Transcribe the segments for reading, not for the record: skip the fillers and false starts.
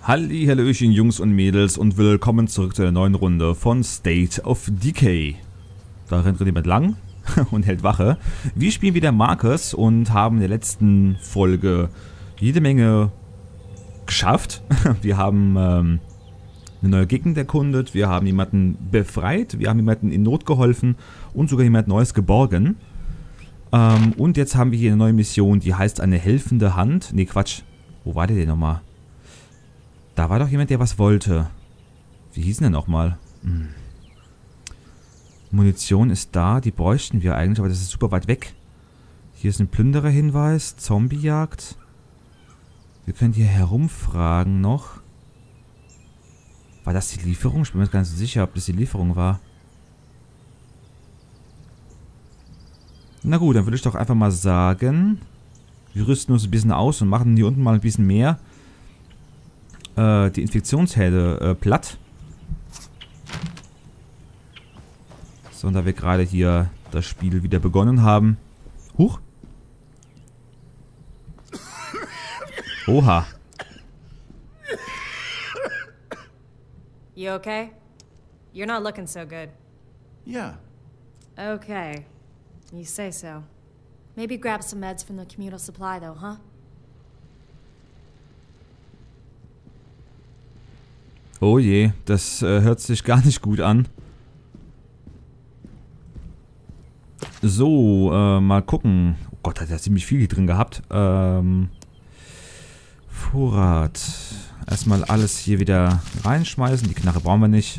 Hallihallöchen Jungs und Mädels und willkommen zurück zu einer neuen Runde von State of Decay. Da rennt jemand lang und hält Wache. Wir spielen wieder Marcus und haben in der letzten Folge jede Menge geschafft. Wir haben eine neue Gegend erkundet, wir haben jemanden befreit, wir haben jemanden in Not geholfen und sogar jemand Neues geborgen. Und jetzt haben wir hier eine neue Mission, die heißt eine helfende Hand. Ne, Quatsch. Wo war der denn nochmal? Da war doch jemand, der was wollte. Wie hieß denn der nochmal? Munition ist da, die bräuchten wir eigentlich, aber das ist super weit weg. Hier ist ein Plünderer-Hinweis, Zombiejagd. Wir können hier herumfragen noch. War das die Lieferung? Ich bin mir gar nicht so sicher, ob das die Lieferung war. Na gut, dann würde ich doch einfach mal sagen, wir rüsten uns ein bisschen aus und machen hier unten mal ein bisschen mehr die Infektionsherde platt. So, und da wir gerade hier das Spiel wieder begonnen haben. Huch. Oha. You okay? You're not looking so good. Yeah. Okay. You say so. Maybe grab some meds from the communal supply though, huh? Oh je, das hört sich gar nicht gut an. So, mal gucken. Oh Gott, hat er ziemlich viel hier drin gehabt. Vorrat. Erstmal alles hier wieder reinschmeißen. Die Knarre brauchen wir nicht.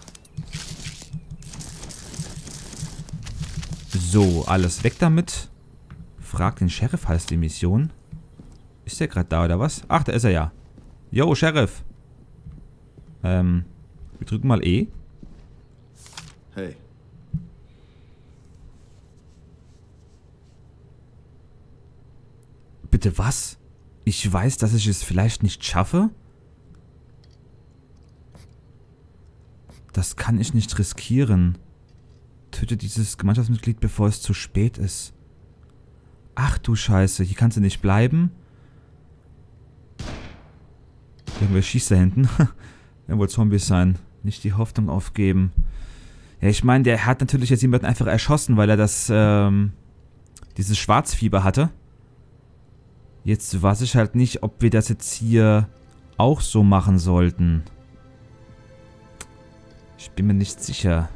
So, alles weg damit. Frag den Sheriff heißt die Mission. Ist der gerade da oder was? Ach, da ist er ja. Yo, Sheriff. Wir drücken mal E. Hey. Bitte was? Ich weiß, dass ich es vielleicht nicht schaffe? Das kann ich nicht riskieren. Töte dieses Gemeinschaftsmitglied, bevor es zu spät ist. Ach du Scheiße, hier kannst du nicht bleiben. Irgendwer schießt da hinten. Er wollte Zombies sein. Nicht die Hoffnung aufgeben. Ja, ich meine, der hat natürlich jetzt jemanden einfach erschossen, weil er das, dieses Schwarzfieber hatte. Jetzt weiß ich halt nicht, ob wir das jetzt hier auch so machen sollten. Ich bin mir nicht sicher.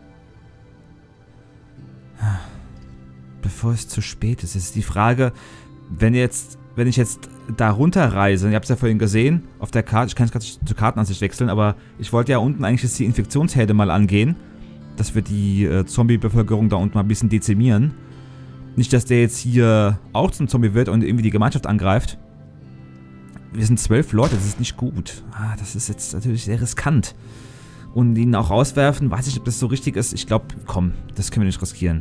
Bevor es zu spät ist, ist die Frage, wenn ich jetzt da runterreise, ihr habt es ja vorhin gesehen, auf der Karte, ich kann jetzt gerade zur Kartenansicht wechseln, aber ich wollte ja unten eigentlich jetzt die Infektionsherde mal angehen, dass wir die Zombie-Bevölkerung da unten mal ein bisschen dezimieren. Nicht, dass der jetzt hier auch zum Zombie wird und irgendwie die Gemeinschaft angreift. Wir sind 12 Leute, das ist nicht gut. Das ist jetzt natürlich sehr riskant. Und ihn auch rauswerfen, weiß ich nicht, ob das so richtig ist. Ich glaube, komm, das können wir nicht riskieren.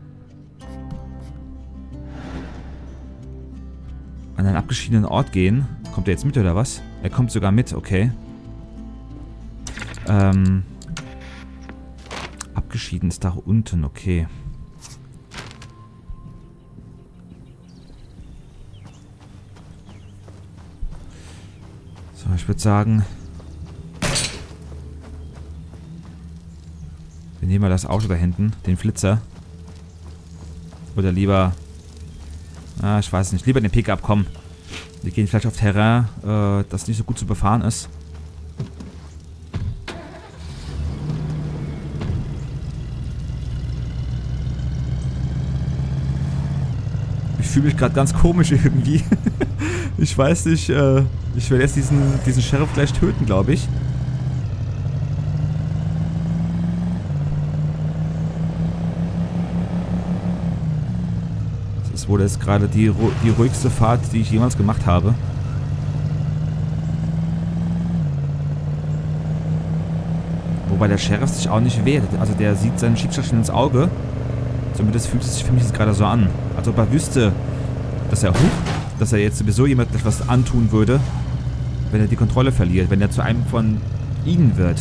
An einen abgeschiedenen Ort gehen. Kommt er jetzt mit oder was? Er kommt sogar mit, okay. Abgeschieden ist da unten, okay. So, ich würde sagen, wir nehmen mal das Auto da hinten, den Flitzer. Oder lieber, ich weiß nicht, lieber den Pickup, komm. Wir gehen vielleicht auf Terrain, das nicht so gut zu befahren ist. Ich fühle mich gerade ganz komisch irgendwie. Ich weiß nicht, ich werde jetzt diesen Sheriff gleich töten, glaube ich. Das ist wohl jetzt gerade die ruhigste Fahrt, die ich jemals gemacht habe. Wobei der Sheriff sich auch nicht wehrt. Also der sieht seinen Schicksal schon ins Auge. Zumindest fühlt es sich für mich jetzt gerade so an. Als ob er wüsste, dass er jetzt sowieso jemandem etwas antun würde, wenn er die Kontrolle verliert, wenn er zu einem von ihnen wird.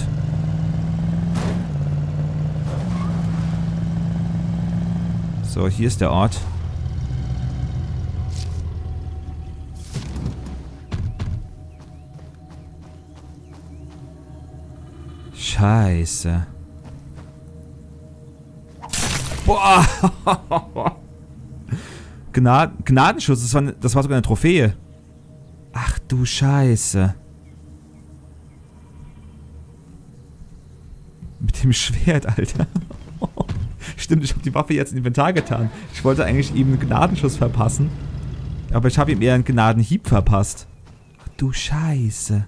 So, hier ist der Ort. Scheiße. Boah. Gnadenschuss, das war sogar eine Trophäe. Ach du Scheiße. Mit dem Schwert, Alter. Stimmt, ich habe die Waffe jetzt ins Inventar getan. Ich wollte eigentlich ihm einen Gnadenschuss verpassen. Aber ich habe ihm eher einen Gnadenhieb verpasst. Ach du Scheiße.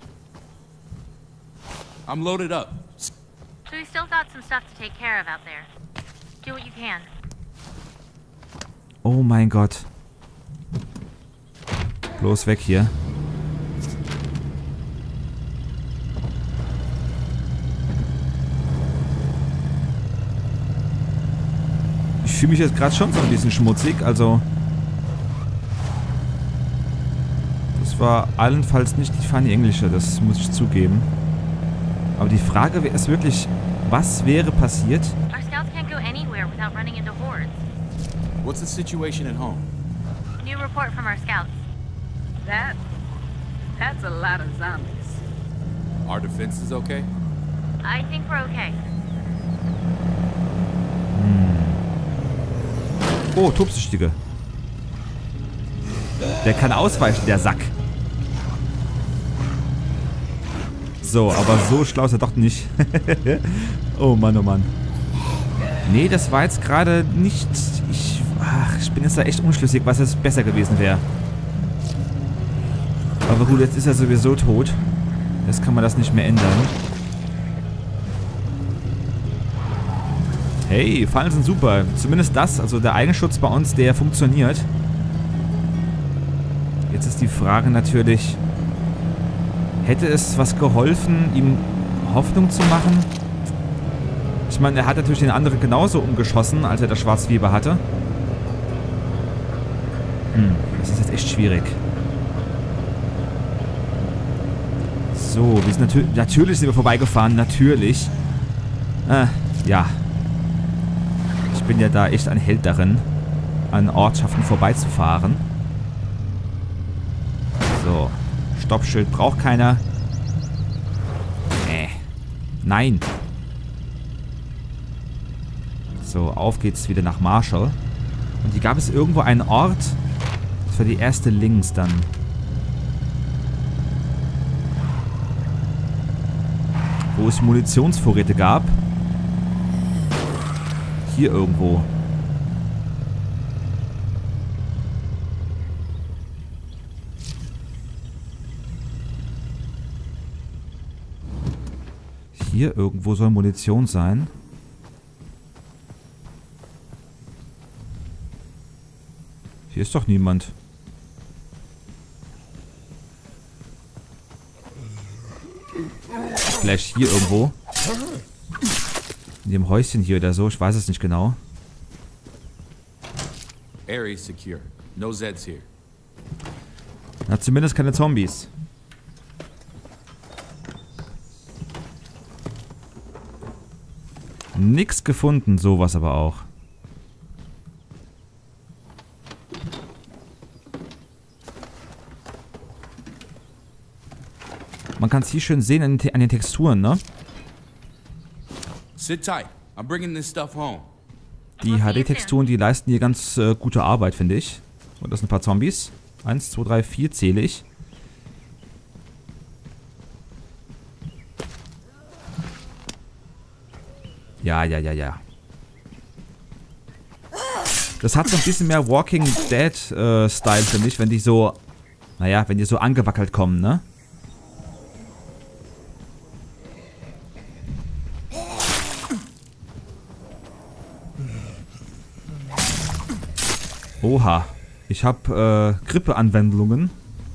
I'm loaded up. So we still got some stuff to take care of out there. Do what you can. Oh mein Gott. Bloß weg hier. Ich fühle mich jetzt gerade schon so ein bisschen schmutzig, also... Das war allenfalls nicht die feine Englische, das muss ich zugeben. Aber die Frage ist wirklich, was wäre passiert? Our scouts can't go anywhere without running into hordes. What's the situation at home? New report from our scouts. That's a lot of zombies. Our defense is okay? I think we're okay. Oh, Tobsüchtige. Der kann ausweichen, der Sack. So, aber so schlau ist er doch nicht. Oh Mann, oh Mann. Nee, das war jetzt gerade nicht... Ich bin jetzt da echt unschlüssig, was jetzt besser gewesen wäre. Aber gut, jetzt ist er sowieso tot. Jetzt kann man das nicht mehr ändern. Hey, Fallen sind super. Zumindest das, also der Eigenschutz bei uns, der funktioniert. Jetzt ist die Frage natürlich, hätte es was geholfen, ihm Hoffnung zu machen? Ich meine, er hat natürlich den anderen genauso umgeschossen, als er das Schwarzfieber hatte. Das ist jetzt echt schwierig. So, wir sind natürlich sind wir vorbeigefahren, natürlich. Ja. Ich bin ja da echt ein Held darin, an Ortschaften vorbeizufahren. So. Stoppschild braucht keiner. Nein. So, auf geht's wieder nach Marshall. Und hier gab es irgendwo einen Ort. Das war die erste links dann. Wo es Munitionsvorräte gab. Hier irgendwo. Hier irgendwo soll Munition sein. Hier ist doch niemand. Vielleicht hier irgendwo. In dem Häuschen hier oder so. Ich weiß es nicht genau. Area secure. No Zeds here. Na, zumindest keine Zombies. Nix gefunden, sowas aber auch. Man kann es hier schön sehen an den Texturen, ne? Sit tight. I'm bringing this stuff home. Die HD-Texturen, die leisten hier ganz gute Arbeit, finde ich. Und das sind ein paar Zombies. 1, 2, 3, 4 zähle ich. Ja. Das hat so ein bisschen mehr Walking Dead Style, finde ich, wenn die so, naja, wenn die so angewackelt kommen, ne? Oha, ich habe Grippeanwendungen.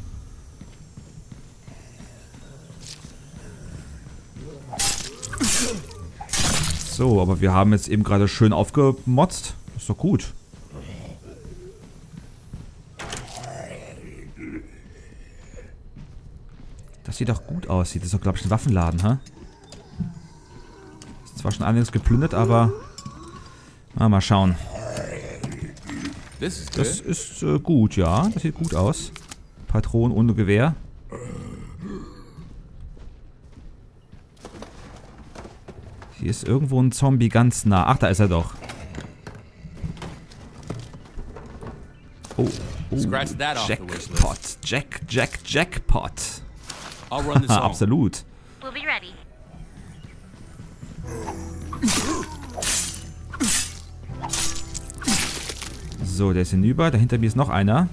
So, aber wir haben jetzt eben gerade schön aufgemotzt. Ist doch gut. Das sieht doch gut aus. Das ist doch, glaube ich, ein Waffenladen, hä? Ist zwar schon einiges geplündert, aber... mal schauen. Das ist gut, ja. Das sieht gut aus. Patronen ohne Gewehr. Hier ist irgendwo ein Zombie ganz nah. Ach, da ist er doch. Oh, Scratch that off the wish list. Jackpot. Jackpot. I'll run this home. Absolut. We'll be ready. So, der ist hinüber. Dahinter mir ist noch einer.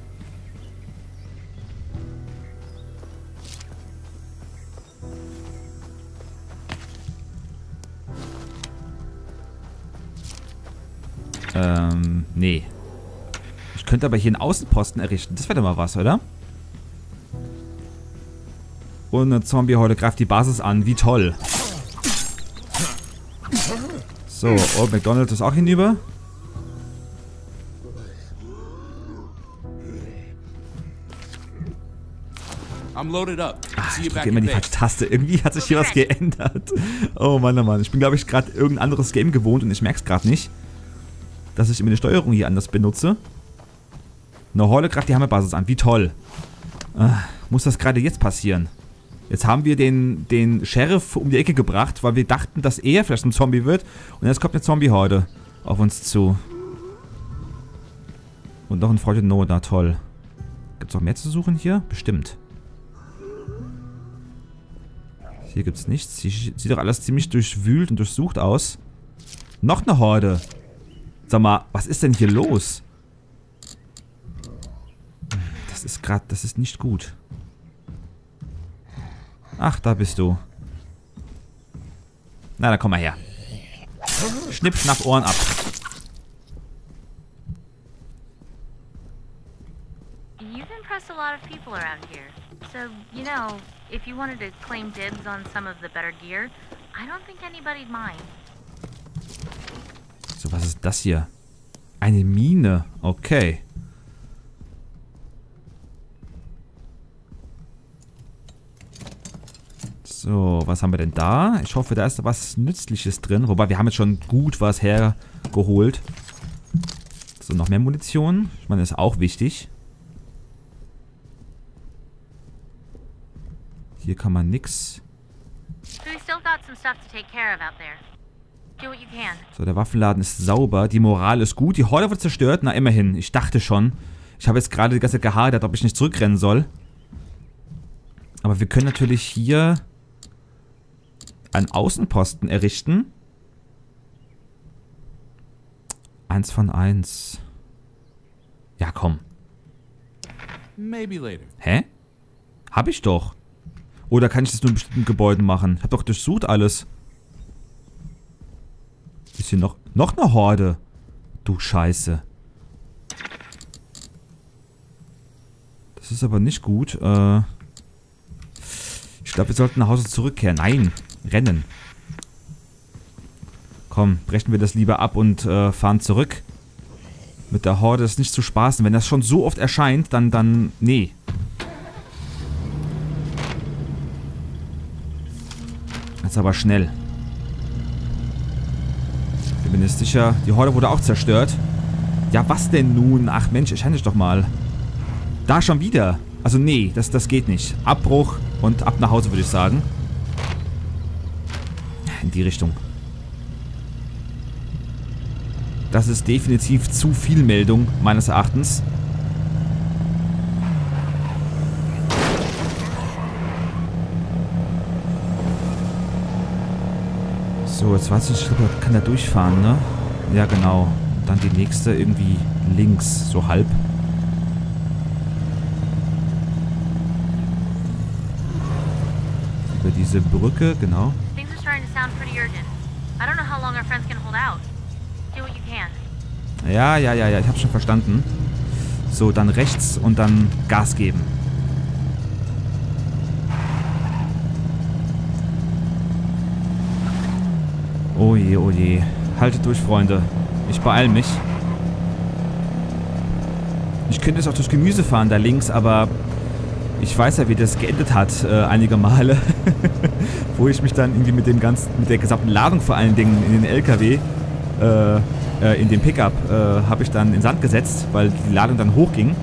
Nee. Ich könnte aber hier einen Außenposten errichten. Das wäre doch mal was, oder? Und eine Zombie-Horde greift die Basis an. Wie toll. So, Old McDonald ist auch hinüber. I'm loaded up. See Ich you back drücke immer in die falsche base. Taste. Irgendwie hat sich hier was geändert. Oh Mann, oh Mann. Ich bin, glaube ich, gerade irgendein anderes Game gewohnt und ich merke es gerade nicht, dass ich immer die Steuerung hier anders benutze. Eine Horde greift die Hammerbasis an. Wie toll. Muss das gerade jetzt passieren? Jetzt haben wir den Sheriff um die Ecke gebracht, weil wir dachten, dass er vielleicht ein Zombie wird. Und jetzt kommt eine Zombie-Horde auf uns zu. Und noch ein Freund in Not. Na toll. Gibt es noch mehr zu suchen hier? Bestimmt. Hier gibt es nichts. Hier sieht doch alles ziemlich durchwühlt und durchsucht aus. Noch eine Horde. Sag mal, was ist denn hier los? Das ist nicht gut. Ach, da bist du. Na, dann komm mal her. Schnipp, schnapp, Ohren ab. You've impressed a lot of people around here. So, you know, if you wanted to claim dibs on some of the better gear, I don't think anybody'd mind. So, was ist das hier? Eine Mine. Okay. So, was haben wir denn da? Ich hoffe, da ist was Nützliches drin. Wobei, wir haben jetzt schon gut was hergeholt. So, noch mehr Munition. Ich meine, das ist auch wichtig. Hier kann man nix. So we still got some stuff to take care of out there. Do what you can. So, der Waffenladen ist sauber. Die Moral ist gut. Die Horde wird zerstört. Na, immerhin. Ich dachte schon. Ich habe jetzt gerade die ganze Zeit gehadert, ob ich nicht zurückrennen soll. Aber wir können natürlich hier einen Außenposten errichten. 1 von 1. Ja, komm. Maybe later. Hä? Hab ich doch. Oder kann ich das nur in bestimmten Gebäuden machen? Ich hab doch durchsucht alles. Ist hier noch eine Horde? Du Scheiße. Das ist aber nicht gut. Ich glaube, wir sollten nach Hause zurückkehren. Nein, rennen. Komm, brechen wir das lieber ab und fahren zurück. Mit der Horde ist nicht zu spaßen. Wenn das schon so oft erscheint, dann nee. Jetzt aber schnell. Ich bin mir nicht sicher. Die Horde wurde auch zerstört. Ja, was denn nun? Ach Mensch, erscheine ich doch mal. Da schon wieder. Also nee, das geht nicht. Abbruch und ab nach Hause, würde ich sagen. In die Richtung. Das ist definitiv zu viel Meldung, meines Erachtens. So, jetzt weiß ich, kann er durchfahren, ne? Ja, genau. Dann die nächste irgendwie links, so halb. Über diese Brücke, genau. Things are starting to sound pretty urgent. I don't know how long our friends can hold out. Do what you can. Ja, ich hab's schon verstanden. So, dann rechts und dann Gas geben. Oh je, oh je. Haltet durch, Freunde. Ich beeil mich. Ich könnte jetzt auch durch Gemüse fahren, da links, aber ich weiß ja, wie das geendet hat, einige Male. Wo ich mich dann irgendwie mit der gesamten Ladung vor allen Dingen in den LKW, in den Pickup, habe ich dann in den Sand gesetzt, weil die Ladung dann hochging.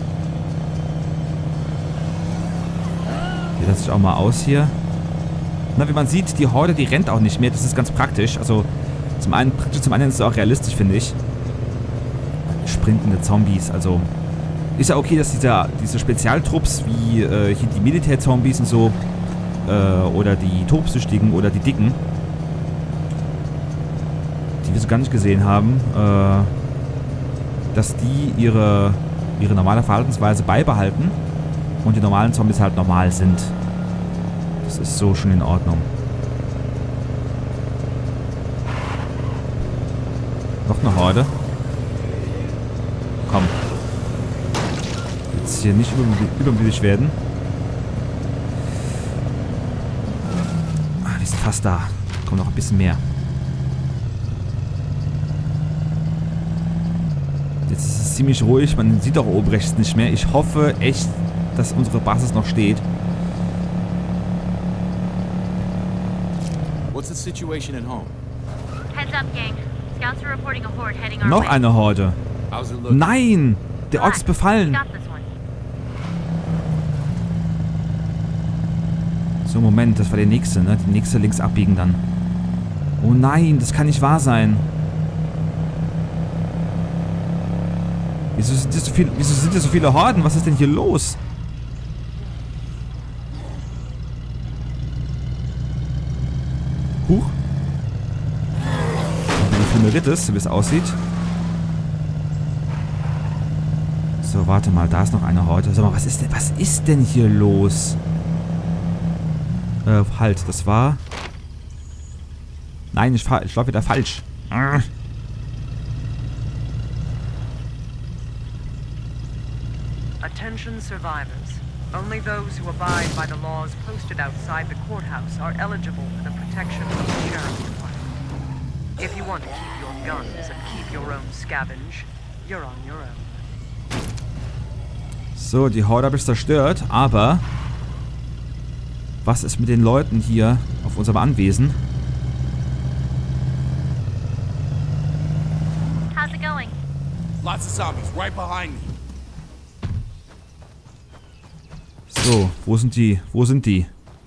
Die lasse ich auch mal aus hier. Na, wie man sieht, die Horde, die rennt auch nicht mehr. Das ist ganz praktisch. Also zum einen praktisch, zum anderen ist es auch realistisch, finde ich. Sprintende Zombies, also ist ja okay, dass diese Spezialtrupps wie hier die Militärzombies und so oder die Tobsüchtigen oder die Dicken, die wir so gar nicht gesehen haben, dass die ihre normale Verhaltensweise beibehalten und die normalen Zombies halt normal sind. Das ist so schon in Ordnung. Noch eine Horde. Komm. Jetzt hier nicht übermütig werden. Wir sind fast da. Kommt noch ein bisschen mehr. Jetzt ist es ziemlich ruhig. Man sieht auch oben rechts nicht mehr. Ich hoffe echt, dass unsere Basis noch steht. What's the situation at home? Heads up, gang. Scouts are reporting a horde heading our Noch way. eine Horde. How's it looking? Nein! Der Ort ist befallen. Got this one. So, Moment, das war der nächste, ne? Die nächste links abbiegen dann. Oh nein, das kann nicht wahr sein. Wieso sind hier so viele Horden? Was ist denn hier los? Huch. Eine Flimmeritis, wie es aussieht. So, warte mal, da ist noch eine Horde. Sag mal, was ist denn hier los? Halt, das war... Nein, ich laufe wieder falsch. Attention survivors. Only those who abide by the laws posted outside the courthouse are eligible for the protection of the sheriff's department. If you want to keep your guns and keep your own scavenge, you're on your own. So, die Horde habe ich zerstört, aber... Was ist mit den Leuten hier auf unserem Anwesen? How's it going? Lots of zombies right behind me. So, wo sind die? Wo sind die?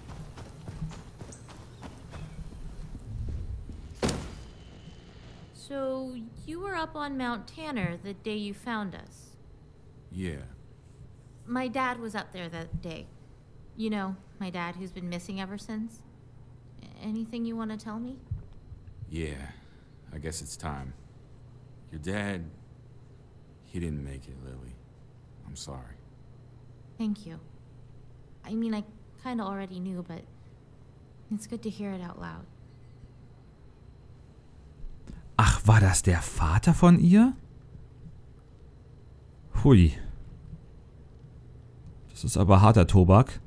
So, you were up on Mount Tanner the day you found us. Yeah. My dad was up there that day. You know, my dad who's been missing ever since. Anything you want to tell me? Yeah. I guess it's time. Your dad... He didn't make it, Lily. I'm sorry. Thank you. I mean, I kind of already knew, but it's good to hear it out loud. Ach, war das der Vater von ihr? Hui. Das ist aber harter Tobak.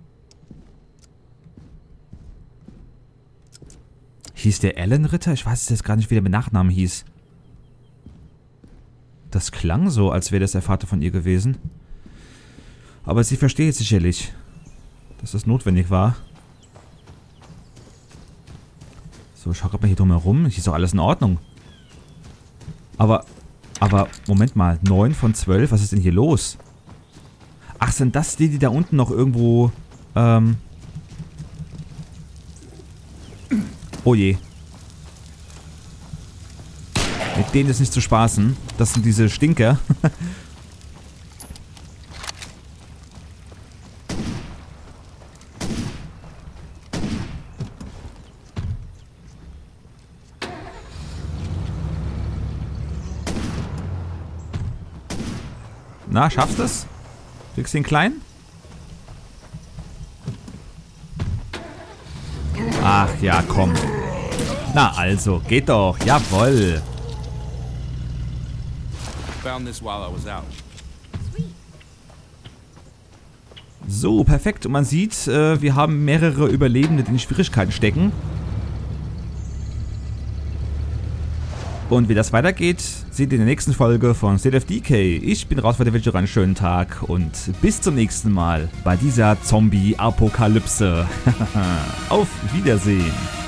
Hieß der Alan Ritter? Ich weiß jetzt gar nicht, wie der mit Nachnamen hieß. Das klang so, als wäre das der Vater von ihr gewesen. Aber sie versteht sicherlich, dass das notwendig war. So, schau gerade mal hier drumherum. Hier ist doch alles in Ordnung. Aber, Moment mal. 9 von 12? Was ist denn hier los? Ach, sind das die da unten noch irgendwo, Oh je. Mit denen ist nicht zu spaßen. Das sind diese Stinker. Na, schaffst du es? Kriegst du den Kleinen? Ach ja, komm. Na also, geht doch. Jawoll. Found this while I was out. So, perfekt. Und man sieht, wir haben mehrere Überlebende, die in Schwierigkeiten stecken. Und wie das weitergeht, seht ihr in der nächsten Folge von State of Decay. Ich bin raus, wünsche euch einen schönen Tag und bis zum nächsten Mal bei dieser Zombie-Apokalypse. Auf Wiedersehen.